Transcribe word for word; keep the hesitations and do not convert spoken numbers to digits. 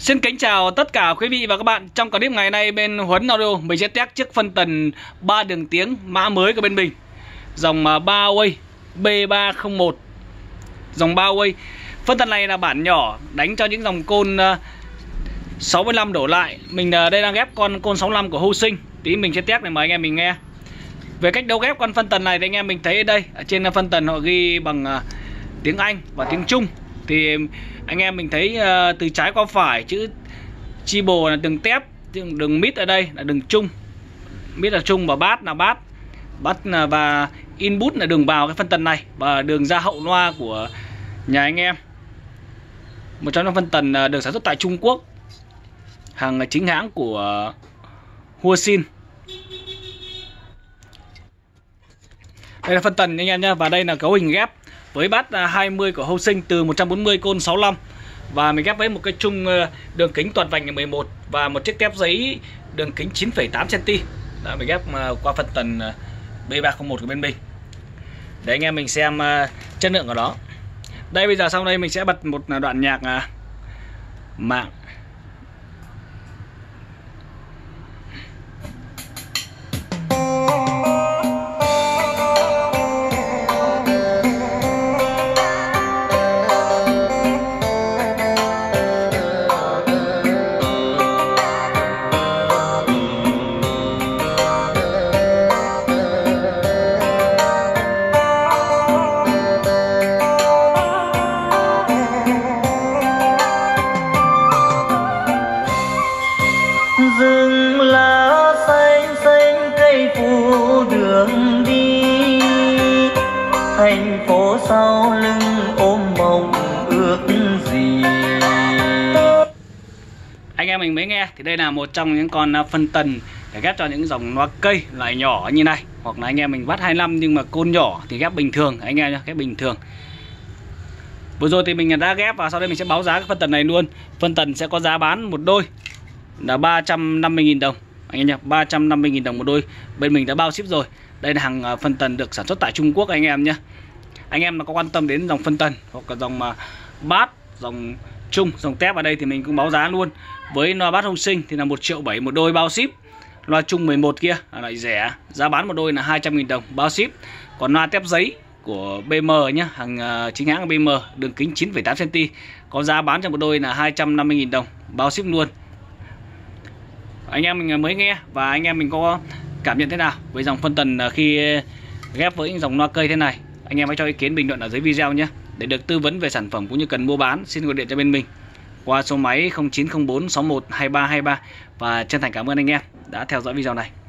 Xin kính chào tất cả quý vị và các bạn. Trong clip ngày nay bên Huấn Audio mình sẽ test chiếc phân tần ba đường tiếng mã mới của bên mình, dòng Baway B ba không một. Dòng Baway. Phân tần này là bản nhỏ đánh cho những dòng côn sáu mươi lăm đổ lại. Mình đây đang ghép con côn sáu mươi lăm của Hosing. Tí mình sẽ test để mời anh em mình nghe. Về cách đấu ghép con phân tần này thì anh em mình thấy ở đây, ở trên phân tần họ ghi bằng tiếng Anh và tiếng Trung. Thì anh em mình thấy uh, từ trái qua phải chữ treble là đường tép, đường mid ở đây là đường trung, mid là trung và bass là bass, bass và input là đường vào cái phân tần này, và đường ra hậu loa của nhà anh em. Một trong những phân tần được sản xuất tại Trung Quốc, hàng chính hãng của Hosing. Đây là phân tần anh em nhé, và đây là cấu hình ghép với bass hai mươi của Hosing từ một trăm bốn mươi côn sáu mươi lăm, và mình ghép với một cái chung đường kính toàn vành là mười một và một chiếc tép giấy đường kính chín phẩy tám xăng-ti-mét. Đó, mình ghép qua phân tần B ba không một của bên mình để anh em mình xem chất lượng của nó. Đây bây giờ sau đây mình sẽ bật một đoạn nhạc mạng. Rừng lá xanh xanh cây phủ đường đi, thành phố sau lưng ôm mộng ước gì. Anh em mình mới nghe thì đây là một trong những con phân tần để ghép cho những dòng loa cây loại nhỏ như này, hoặc là anh em mình bắt hai mươi lăm nhưng mà côn nhỏ thì ghép bình thường anh em nhé, ghép bình thường. Vừa rồi thì mình đã ghép và sau đây mình sẽ báo giá cái phân tần này luôn. Phân tần sẽ có giá bán một đôi là ba trăm năm mươi nghìn đồng anh em nhé, ba trăm năm mươi nghìn đồng một đôi. Bên mình đã bao ship rồi. Đây là hàng phân tần được sản xuất tại Trung Quốc anh em nhé. Anh em mà có quan tâm đến dòng phân tần hoặc là dòng bass, dòng trung, dòng tép ở đây thì mình cũng báo giá luôn. Với loa bass Hosing thì là một triệu bảy một đôi bao ship. Loa trung mười một kia là lại rẻ, giá bán một đôi là hai trăm nghìn đồng bao ship. Còn loa tép giấy của bê em nhé, hàng chính hãng bê em, đường kính chín phẩy tám xăng-ti-mét, có giá bán cho một đôi là hai trăm năm mươi nghìn đồng bao ship luôn. Anh em mình mới nghe và anh em mình có cảm nhận thế nào với dòng phân tần khi ghép với những dòng loa cây thế này? Anh em hãy cho ý kiến bình luận ở dưới video nhé. Để được tư vấn về sản phẩm cũng như cần mua bán, xin gọi điện cho bên mình qua số máy không chín không bốn sáu một hai ba hai ba. Và chân thành cảm ơn anh em đã theo dõi video này.